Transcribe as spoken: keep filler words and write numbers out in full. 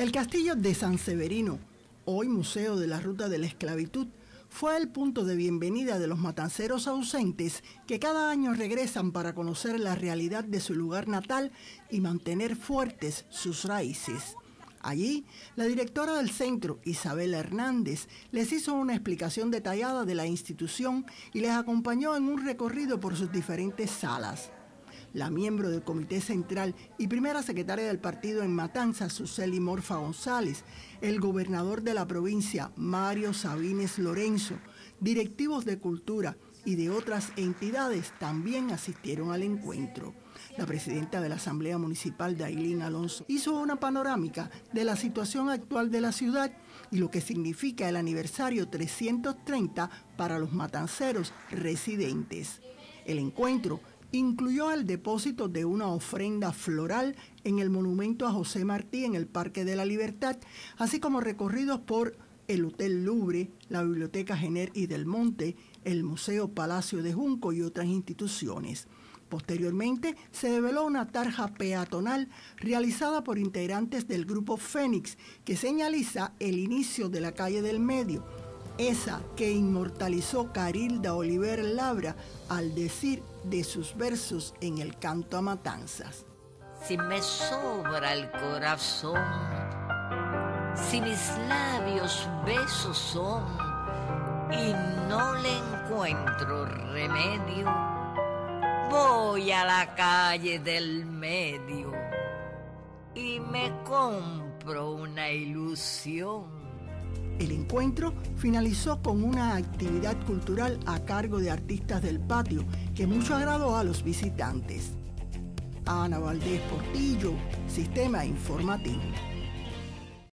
El castillo de San Severino, hoy Museo de la Ruta de la Esclavitud, fue el punto de bienvenida de los matanceros ausentes que cada año regresan para conocer la realidad de su lugar natal y mantener fuertes sus raíces. Allí, la directora del centro, Isabel Hernández, les hizo una explicación detallada de la institución y les acompañó en un recorrido por sus diferentes salas. La miembro del Comité Central y primera secretaria del partido en Matanzas, Suseli Morfa González, el gobernador de la provincia, Mario Sabines Lorenzo, directivos de cultura y de otras entidades también asistieron al encuentro. La presidenta de la Asamblea Municipal, Dailín Alonso, hizo una panorámica de la situación actual de la ciudad y lo que significa el aniversario trescientos treinta para los matanceros residentes. El encuentro incluyó el depósito de una ofrenda floral en el monumento a José Martí en el Parque de la Libertad, así como recorridos por el Hotel Louvre, la Biblioteca Jenner y del Monte, el Museo Palacio de Junco y otras instituciones. Posteriormente, se develó una tarja peatonal realizada por integrantes del Grupo Fénix, que señaliza el inicio de la calle del Medio, esa que inmortalizó Carilda Oliver Labra al decir de sus versos en el canto a Matanzas. Si me sobra el corazón, si mis labios besos son y no le encuentro remedio, voy a la calle del Medio y me compro una ilusión. El encuentro finalizó con una actividad cultural a cargo de artistas del patio que mucho agradó a los visitantes. Ana Valdés Portillo, Sistema Informativo.